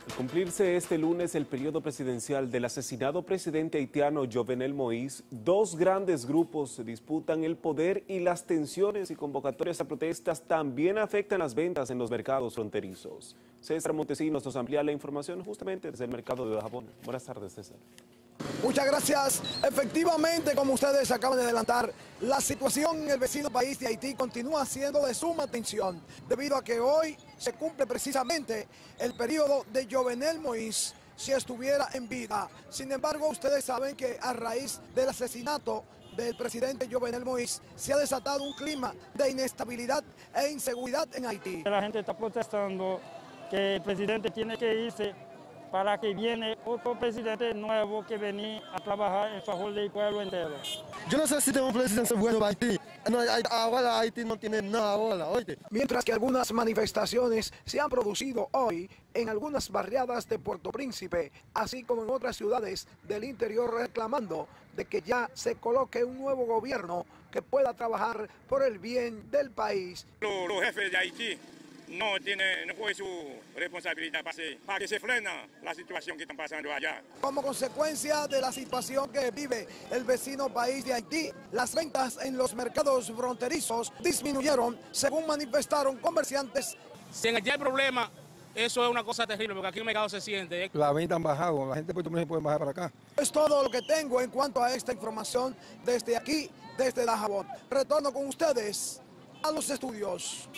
Al cumplirse este lunes el periodo presidencial del asesinado presidente haitiano Jovenel Moïse, dos grandes grupos se disputan el poder y las tensiones y convocatorias a protestas también afectan las ventas en los mercados fronterizos. César Montesinos nos amplía la información justamente desde el mercado de Dajabón. Buenas tardes, César. Muchas gracias. Efectivamente, como ustedes acaban de adelantar, la situación en el vecino país de Haití continúa siendo de suma tensión, debido a que hoy se cumple precisamente el periodo de Jovenel Moïse si estuviera en vida. Sin embargo, ustedes saben que a raíz del asesinato del presidente Jovenel Moïse se ha desatado un clima de inestabilidad e inseguridad en Haití. La gente está protestando que el presidente tiene que irse para que viene otro presidente nuevo que venga a trabajar en favor del pueblo entero. Yo no sé si tengo un presidente bueno para Haití. No, ahora Haití no tiene nada ahora, oye. Mientras que algunas manifestaciones se han producido hoy en algunas barriadas de Puerto Príncipe, así como en otras ciudades del interior, reclamando de que ya se coloque un nuevo gobierno que pueda trabajar por el bien del país. Los jefes de Haití no fue su responsabilidad para que se frena la situación que están pasando allá. Como consecuencia de la situación que vive el vecino país de Haití, las ventas en los mercados fronterizos disminuyeron, según manifestaron comerciantes. Si en Haití hay problema, eso es una cosa terrible, porque aquí el mercado se siente. La venta han bajado, la gente de Puerto Príncipe puede bajar para acá. Es todo lo que tengo en cuanto a esta información desde aquí, desde Dajabón. Retorno con ustedes a los estudios.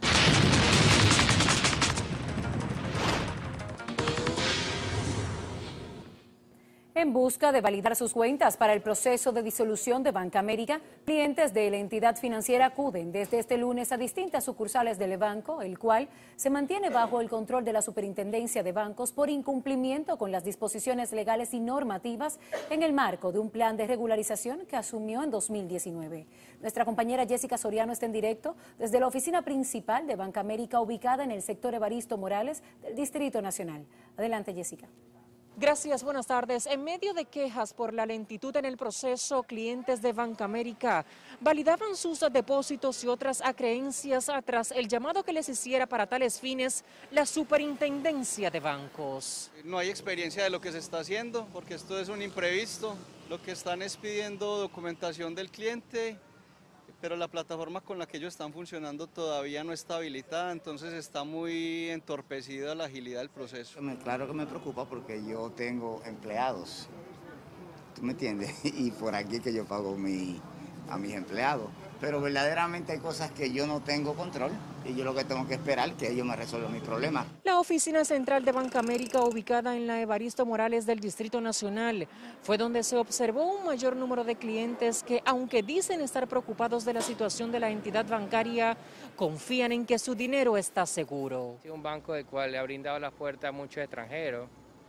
En busca de validar sus cuentas para el proceso de disolución de Banca América, clientes de la entidad financiera acuden desde este lunes a distintas sucursales del banco, el cual se mantiene bajo el control de la Superintendencia de Bancos por incumplimiento con las disposiciones legales y normativas en el marco de un plan de regularización que asumió en 2019. Nuestra compañera Jessica Soriano está en directo desde la oficina principal de Banca América, ubicada en el sector Evaristo Morales del Distrito Nacional. Adelante, Jessica. Gracias, buenas tardes. En medio de quejas por la lentitud en el proceso, clientes de Banca América validaban sus depósitos y otras acreencias tras el llamado que les hiciera para tales fines la Superintendencia de Bancos. No hay experiencia de lo que se está haciendo porque esto es un imprevisto. Lo que están es pidiendo documentación del cliente, pero la plataforma con la que ellos están funcionando todavía no está habilitada, entonces está muy entorpecida la agilidad del proceso. Claro que me preocupa porque yo tengo empleados, ¿tú me entiendes? Y por aquí que yo pago a mis empleados, pero verdaderamente hay cosas que yo no tengo control y yo lo que tengo que esperar es que ellos me resuelvan mis problemas. La oficina central de Banca América, ubicada en la Evaristo Morales del Distrito Nacional, fue donde se observó un mayor número de clientes que, aunque dicen estar preocupados de la situación de la entidad bancaria, confían en que su dinero está seguro. Es un banco del cual le ha brindado las puertas a muchos extranjeros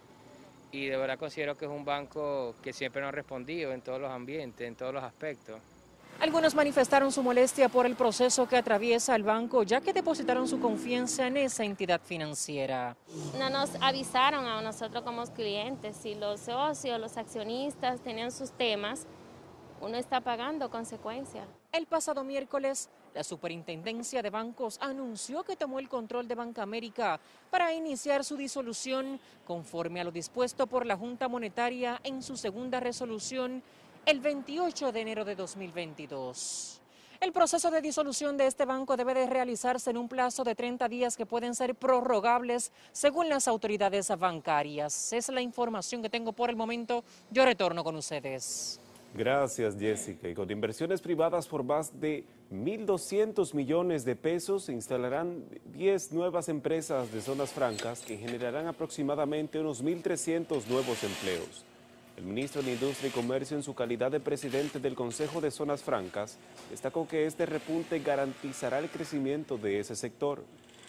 y de verdad considero que es un banco que siempre nos ha respondido en todos los ambientes, en todos los aspectos. Algunos manifestaron su molestia por el proceso que atraviesa el banco, ya que depositaron su confianza en esa entidad financiera. No nos avisaron a nosotros como clientes, si los socios, los accionistas tenían sus temas, uno está pagando consecuencias. El pasado miércoles, la Superintendencia de Bancos anunció que tomó el control de Banca América para iniciar su disolución conforme a lo dispuesto por la Junta Monetaria en su segunda resolución el 28 de enero de 2022. El proceso de disolución de este banco debe de realizarse en un plazo de 30 días que pueden ser prorrogables según las autoridades bancarias. Es la información que tengo por el momento. Yo retorno con ustedes. Gracias, Jessica. Y con inversiones privadas por más de 1.200 millones de pesos, se instalarán 10 nuevas empresas de zonas francas que generarán aproximadamente unos 1.300 nuevos empleos. El ministro de Industria y Comercio, en su calidad de presidente del Consejo de Zonas Francas, destacó que este repunte garantizará el crecimiento de ese sector.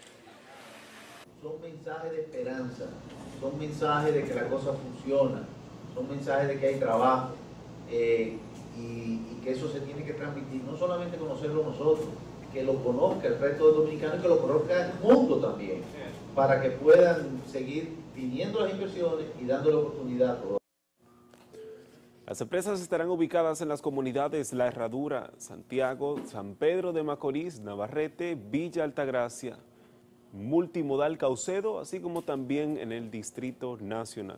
Son mensajes de esperanza, son mensajes de que la cosa funciona, son mensajes de que hay trabajo y que eso se tiene que transmitir, no solamente conocerlo nosotros, que lo conozca el resto de dominicanos y que lo conozca el mundo también, para que puedan seguir viniendo las inversiones y dándole oportunidad a todos. Las empresas estarán ubicadas en las comunidades La Herradura, Santiago, San Pedro de Macorís, Navarrete, Villa Altagracia, multimodal Caucedo, así como también en el Distrito Nacional.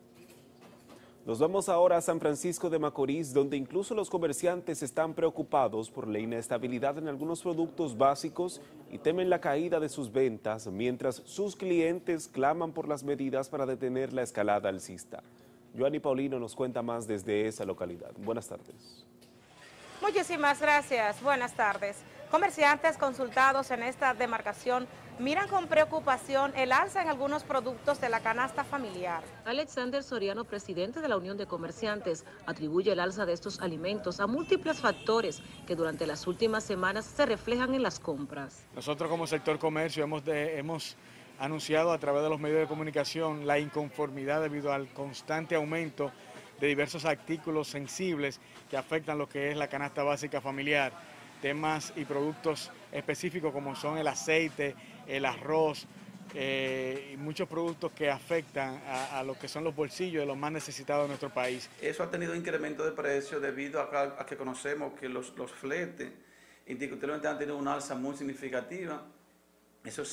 Nos vamos ahora a San Francisco de Macorís, donde incluso los comerciantes están preocupados por la inestabilidad en algunos productos básicos y temen la caída de sus ventas, mientras sus clientes claman por las medidas para detener la escalada alcista. Joanny Paulino nos cuenta más desde esa localidad. Buenas tardes. Muchísimas gracias. Buenas tardes. Comerciantes consultados en esta demarcación miran con preocupación el alza en algunos productos de la canasta familiar. Alexander Soriano, presidente de la Unión de Comerciantes, atribuye el alza de estos alimentos a múltiples factores que durante las últimas semanas se reflejan en las compras. Nosotros como sector comercio hemos anunciado a través de los medios de comunicación la inconformidad debido al constante aumento de diversos artículos sensibles que afectan lo que es la canasta básica familiar. Temas y productos específicos como son el aceite, el arroz y muchos productos que afectan a lo que son los bolsillos de los más necesitados de nuestro país. Eso ha tenido incremento de precio debido a que conocemos que los fletes indiscutiblemente han tenido una alza muy significativa. Eso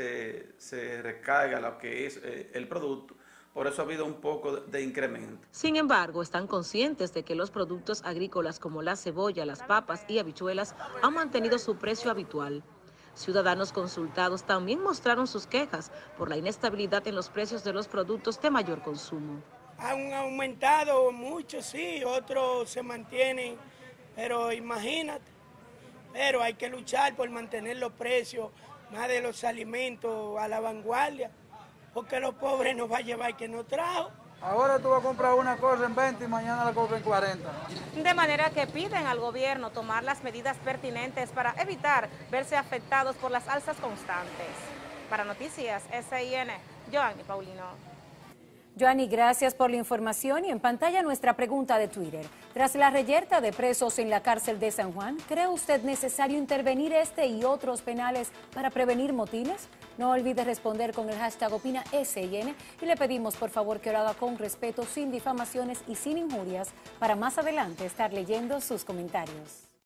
se recarga a lo que es el producto. Por eso ha habido un poco de incremento. Sin embargo, están conscientes de que los productos agrícolas como la cebolla, las papas y habichuelas han mantenido su precio habitual. Ciudadanos consultados también mostraron sus quejas por la inestabilidad en los precios de los productos de mayor consumo. Han aumentado mucho, sí, otros se mantienen, pero imagínate, pero hay que luchar por mantener los precios más de los alimentos a la vanguardia. Porque los pobres nos va a llevar que no trajo. Ahora tú vas a comprar una cosa en 20 y mañana la compras en 40. De manera que piden al gobierno tomar las medidas pertinentes para evitar verse afectados por las alzas constantes. Para Noticias SIN, Joanny Paulino. Joanny, gracias por la información y en pantalla nuestra pregunta de Twitter. Tras la reyerta de presos en la cárcel de San Juan, ¿cree usted necesario intervenir este y otros penales para prevenir motines? No olvide responder con el hashtag OpinaSIN y le pedimos por favor que lo haga con respeto, sin difamaciones y sin injurias, para más adelante estar leyendo sus comentarios.